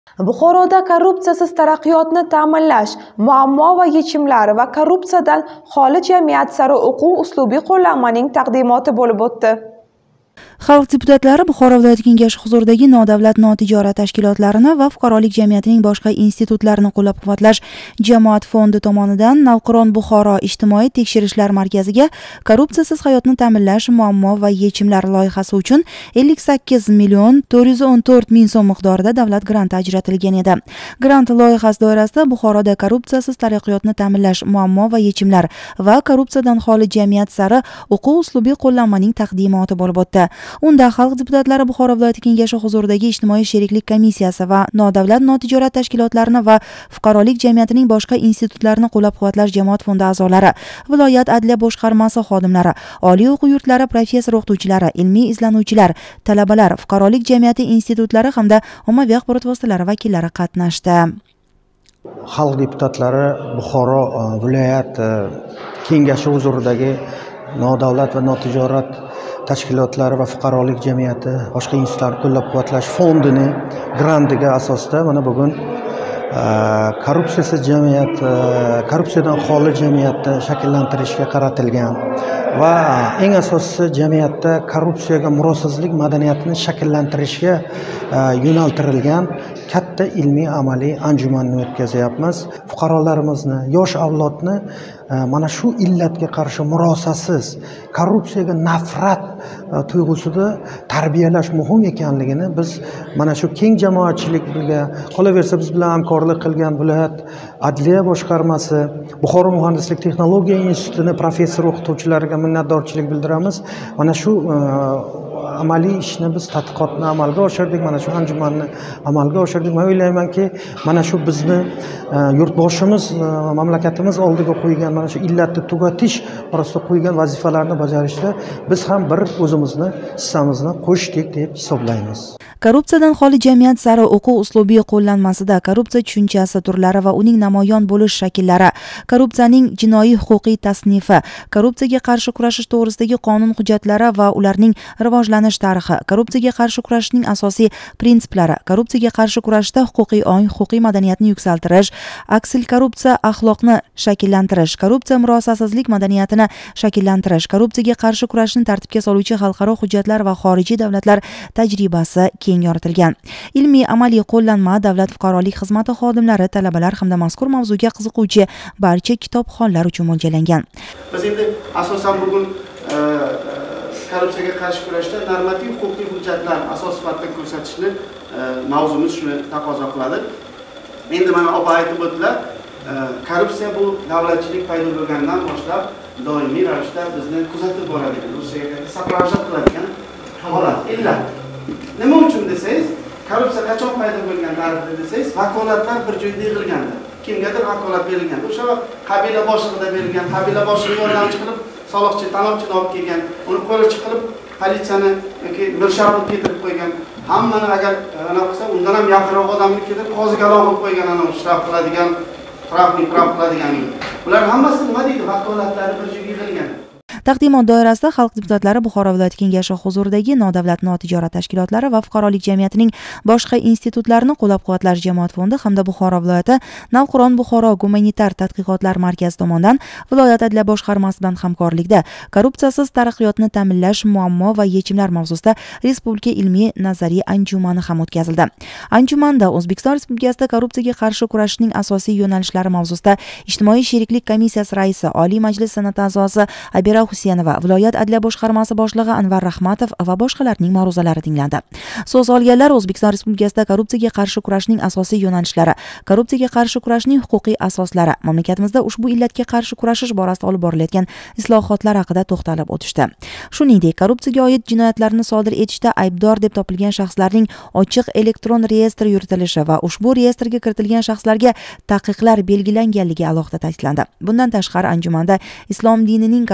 Buxoroda korrupsiyasiz taraqqiyotni ta'minlash, muammo va yechimlar va korrupsiyadan xoli jamiyat sari o'quv uslubiy qo'llanmaning taqdimoti bo'lib o'tdi. Xalq deputatlari Buxoro viloyati kengashi huzuridagi nodavlat notijorat tashkilotlarini va fuqarolik jamiyatining boshqa institutlarini qo'llab-quvvatlash jamoat fondi tomonidan Navqiron Buxoro ijtimoiy tekshirishlar markaziga korrupsiyasiz hayotni ta'minlash, muammo va yechimlar loyihasi uchun 58 million 414 ming so'm miqdorida davlat granti ajratilgan edi. Grant loyihasi doirasida Buxoroda korrupsiyasiz taraqqiyotni ta'minlash, muammo va yechimlar va korrupsiyadan xoli jamiyat sari o'quv uslubiy qo'llanmaning taqdimoti bo'lib o'tdi. Unda xalq deputatlari Buxoro viloyati kengashi huzuridagi ijtimoiy sheriklik komissiyasi va nodavlat notijorat tashkilotlarini va fuqarolik jamiyatining boshqa institutlarini qo'llab-quvvatlash jamoat fondi a'zolari, viloyat adliya boshqarmasi xodimlari, oliy o'quv yurtlari professor o'qituvchilari, ilmiy izlanuvchilar, talabalar, fuqarolik jamiyati institutlari hamda ommaviy axborot vositalari vakillari qatnashdi. Xalq deputatlari Buxoro viloyat kengashi huzuridagi nodavlat va notijorat tashkilotlari va fuqarolik jamiyati boshqa institutlarni qo'llab-quvvatlash fondining grantiga asosida mana bugun korrupsiyasiz jamiyat, korrupsiyadan xoli jamiyatni shakllantirishga qaratilgan va eng asosiysi jamiyatda korrupsiyaga murosasizlik madaniyatini shakllantirishga yo'naltirilgan katta ilmiy amaliy anjumanni o'tkazyapmiz. Fuqarolarimizni, yosh avlodni mana shu illatga qarshi murosasiz, korrupsiyaga nafrat tuyg'usida tarbiyalash muhim ekanligini biz mana shu keng jamoatchilik bilgan, qolaversa biz bilan hamkorlik qilgan viloyat adliya boshqarmasi, Buxoro muhandislik texnologiya institutini professor o'qituvchilariga minnatdorchilik bildiramiz. Mana shu amaliy ishni biz tadqiqotni amalga oshirdik, mana shu anjumanni amalga oshirdik. Men o'ylaymanki, mana shu bizni yurtboshimiz, mamlakatimiz oldiga qo'ygan mana shu illatni tugatish orasida qo'ygan vazifalarni bajarishda biz ham bir o'zimizni hissamizni qo'shdik deb hisoblaymiz. Korrupsiyadan xoli jamiyat sari o'quv uslubiy qo'llanmasida korrupsiya tushunchasi turlari va uning namoyon bo'lish shakllari, korrupsiyaning jinoiy huquqiy tasnifi, korrupsiyaga qarshi kurashish to'g'risidagi qonun hujjatlari va ularning rivojlanish tarixi, korrupsiyaga qarshi kurashishning asosiy prinsiplari, korrupsiyaga qarshi kurashishda huquqiy ong, huquqiy madaniyatni yuksaltirish, aksil korrupsiya axloqni shakllantirish, korrupsiya murosasizlik madaniyatini shakllantirish, korrupsiyaga qarshi kurashishni tartibga soluvchi xalqaro hujjatlar va xorijiy davlatlar tajribasi keng yoritilgan. Ilmiy amaliy qo'llanma davlat fuqarolik xizmati xodimlari, talabalar hamda mazkur mavzuga qiziquvchi barcha kitobxonlar uchun mo'ljallangan. Biz endi asosan bugun korrupsiyaga qarshi kurashda normativ huquqiy hujjatlar asos sifatida ko'rsatishni mavzumiz shuni taqozo qiladi. Endi mana opa aytib o'tdilar, korrupsiya bu davlatchilik paydo bo'lgandan boshlab doimiy ravishda bizni kuzatib boradigan, Rossiyaga saprajat qiladigan holat. Illat nima uchun desangiz, korrupsiya qachon paydo bo'lgan tarixda desangiz, vakolatlar bir joyda yig'ilganda, kimgadir vakolat berilgan. O'sha vaqt qabila boshlig'ida berilgan, qabila boshlig'i yordamchi qilib, soliqchi, talonchini olib kelgan, uni qo'li chiqilib, politsiyani yoki mirshabni keltirib qo'ygan. Hammani agar ana qilsa, undan ham yaqinroq odamni keltirib, qoziga olib qo'ygan, ana ishraf qiladigan, praf qiladigan. Bular hammasi nima deydi? Vakolatlari bir joyga yig'ilgan. Taqdimot doirasida xalq deputatlari Buxoro viloyati kengashi huzuridagi nodavlat notijorat tashkilotlari va fuqarolik jamiyatining boshqa institutlarini qo'llab-quvvatlash jamoat fondi hamda Buxoro viloyati Navqiron Buxoro gumanitar tadqiqotlar markazi tomonidan viloyat adliya boshqarmasi bilan hamkorlikda korrupsiyasiz taraqqiyotni ta'minlash, muammo va yechimlar mavzusida respublika ilmiy nazariy anjumani ham o'tkazildi. Anjumanda O'zbekiston Respublikasida korrupsiyaga qarshi kurashishning asosiy yo'nalishlari mavzusida ijtimoiy sheriklik komissiyasi raisi, Oliy Majlis Senati a'zosi Abira Husenova, viloyat adliya boshqarmasi boshlig'i Anvar Rahmatov va boshqalarning ma'ruzalari tinglandi. So'z olganlar O'zbekiston Respublikasida korrupsiyaga qarshi kurashning asosiy yo'nalishlari, korrupsiyaga qarshi kurashning huquqiy asoslari, mamlakatimizda ushbu illatga qarshi kurashish borasida olib borilayotgan islohotlar haqida to'xtalib o'tishdi. Shuningdek, korrupsiyaga oid jinoyatlarni sodir etishda aybdor deb topilgan shaxslarning ochiq elektron reyestri yuritilishi va ushbu reyestrga kiritilgan shaxslarga taqiqlar belgilanganligi alohida ta'kidlandi. Bundan tashqari anjumanda islom dinining korrupsiyaga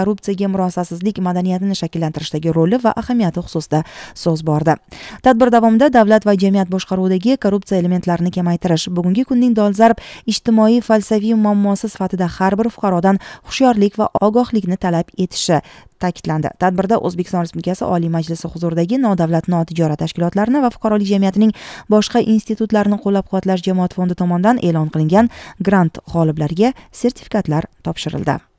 xalqlarga murosasizlik madaniyatini shakllantirishdagi roli va ahamiyati xususida so'z bordi. Tadbir davomida davlat va jamiyat boshqaruvidagi korrupsiya elementlarini kamaytirish bugungi kunning dolzarb ijtimoiy falsafiy muammosi sifatida har bir fuqarodan hushyorlik va ogohlikni talab etishi ta'kidlandi. Tadbirda O'zbekiston Respublikasi Oliy Majlisi huzuridagi nodavlat notijorat tashkilotlarini va fuqarolik jamiyatining boshqa institutlarini qo'llab-quvvatlash jamoat fondi tomonidan e'lon qilingan grant g'oliblariga sertifikatlar topshirildi.